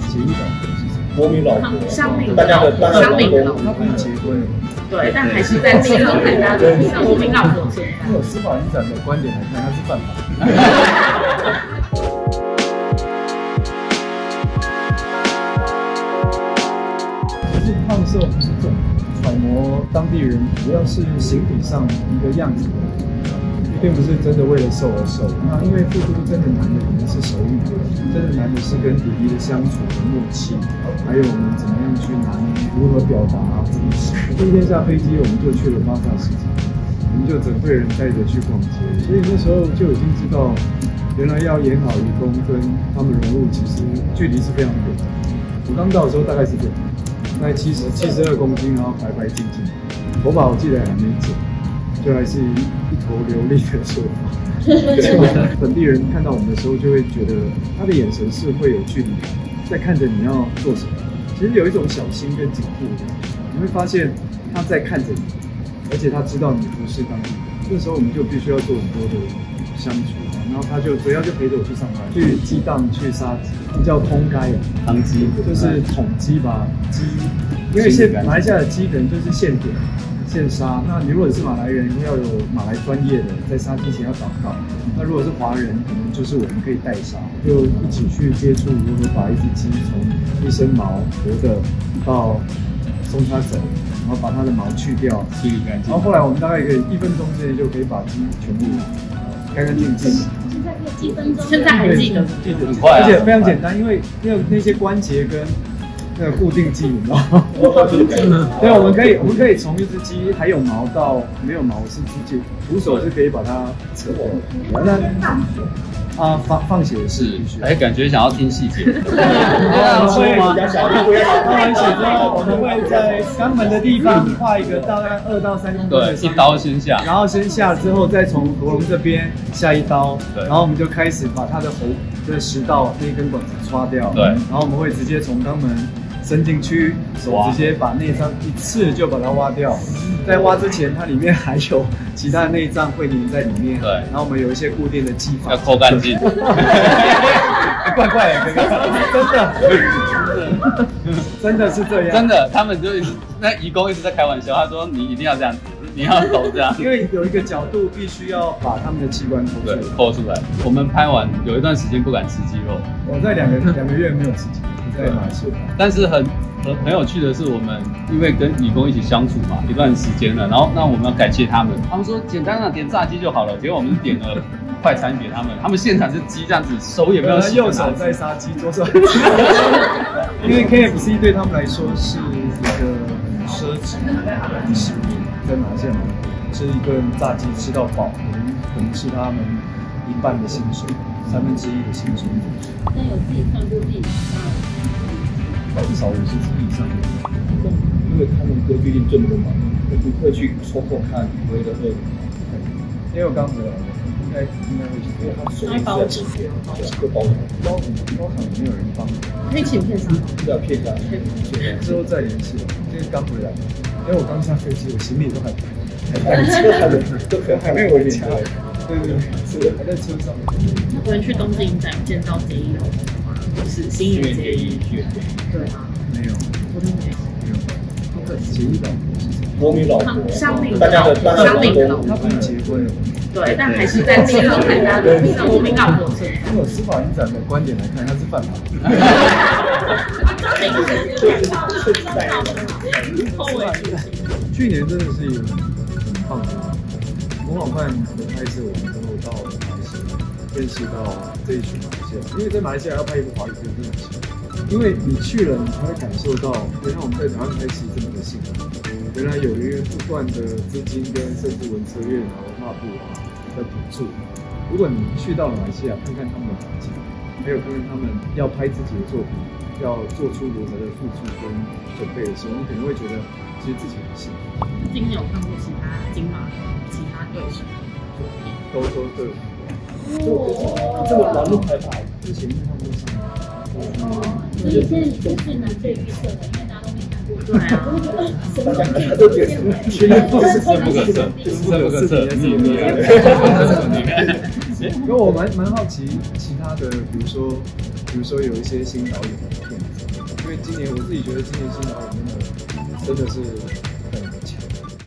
协议老婆是什么？ 国民老婆， 乡民大家的老婆， 他不是结婚。 对，但还是在这个大家的国民老婆存在。 从司法影展的观点来看，它是犯法的。就是放送这种揣摩当地人，主要是形体上一个样子，并不是真的为了瘦而瘦。那因为富都真的难的可能是手语，真的难的是跟弟弟的相处的默契，还有我们怎么样去拿捏如何表达自己。第一天下飞机，我们就去了巴萨市场，我们就整队人带着去逛街，所以那时候就已经知道，原来要演好移工跟他们融入，其实距离是非常远的。我刚到的时候大概是这样，大概72公斤，然后白白净净，头发我记得还没剪，就还是一头流利的说法。本地人看到我们的时候，就会觉得他的眼神是会有距离感，在看着你要做什么。其实有一种小心跟警惕的，你会发现他在看着你，而且他知道你不是当地人。这时候我们就必须要做很多的相处，然后他就主要就陪着我去上班，去鸡档去杀鸡，叫通街啊，汤鸡就是捅鸡把鸡，因为马来西亚的鸡可能就是现点现杀，那你如果是马来人，要有马来专业的，在杀鸡前要祷告。那如果是华人，可能就是我们可以代杀，就一起去接触如何把一只鸡从一身毛活的到松它整，然后把它的毛去掉， 清理干净。 然后后来我们大概可以1分钟之内就可以把鸡全部干干净净。 现在可以几分钟？现在还记得， 很快， 而且非常简单，因为那些关节跟那个固定剂，你知道吗？对，我们可以从一只鸡还有毛到没有毛是直接徒手是可以把它扯掉的。那放血是必须。 哎，感觉想要听细节。 说吗？放完血之后，我们会在肛门的地方画一个大概2到3公分的伤， 一刀先下， 然后先下之后，再从喉咙这边下一刀， 对， 然后我们就开始把它的喉的食道那根管子刷掉， 对， 然后我们会直接从肛门伸进去，手直接把内脏一次就把它挖掉。在挖之前，它里面还有其他的内脏会粘在里面。 对， 然后我们有一些固定的技法， 要抠干净。 怪怪的，哥哥，真的是这样。 真的，他们就一直那移工一直在开玩笑，他说你一定要这样子，你要抖这样， 因为有一个角度必须要把他们的器官抠出来。我们拍完有一段时间不敢吃鸡肉， 我在两个月没有吃鸡肉。在马来西亚， 但是很有趣的是，我们因为跟移工一起相处嘛一段时间了，然后那我们要感谢他们，他们说简单的点炸鸡就好了，结果我们点了快餐给他们，他们现场是鸡这样子，手也没有洗， 右手在杀鸡，左手。因为 KFC 对他们来说是一个很奢侈的食物，在马来西亚吃一顿炸鸡吃到饱，可能是他们1半的薪水，1/3的薪水。 那有自己算过自己至少50次以上的，因为他们规矩定这么多嘛，不会去抽空看为了饿。 因为我刚回来，应该会去，因为他水是在吃片，就包场也没有人帮， 可以请片商， 对啊，片商， 之后再联系了。因为刚回来，因为我刚下飞机，我行李都还带着，还没有回家。对，是还在车上。 昨天去东京影展见到杰一楼，就是新野杰一，对啊， 没有， 昨天没有， 好可惜。杰一老婆是什么？ 国民老婆， 乡民大家的乡民老婆， 他不是结婚了。 对，但还是在这个大家的国民老婆存在。 从司法影展的观点来看，它是犯法的。去年真的是一个很棒的模仿犯的拍摄，我们都到马来西亚认识到这一群马来西亚，因为在马来西亚要拍一部华语片真的很辛苦，因为你去了，你才会感受到原来我们在台湾拍戏这么的辛苦，原来有一个不断的资金跟甚至文策院啊、文化部啊的补助。如果你去到了马来西亚，看看他们的环境，还有看看他们要拍自己的作品，要做出如何的付出跟准备的时候，你可能会觉得其实自己很幸福。 今年有看过其他金马其他对手都对。 这么难录排排， 之前他们都上。 所以现在是最难被预测的，因为大家都没看过。 对啊， 大家都觉得深不可测，深不可测。 因为我蛮好奇其他的，比如说有一些新导演的片子， 因为今年我自己觉得今年新导演真的是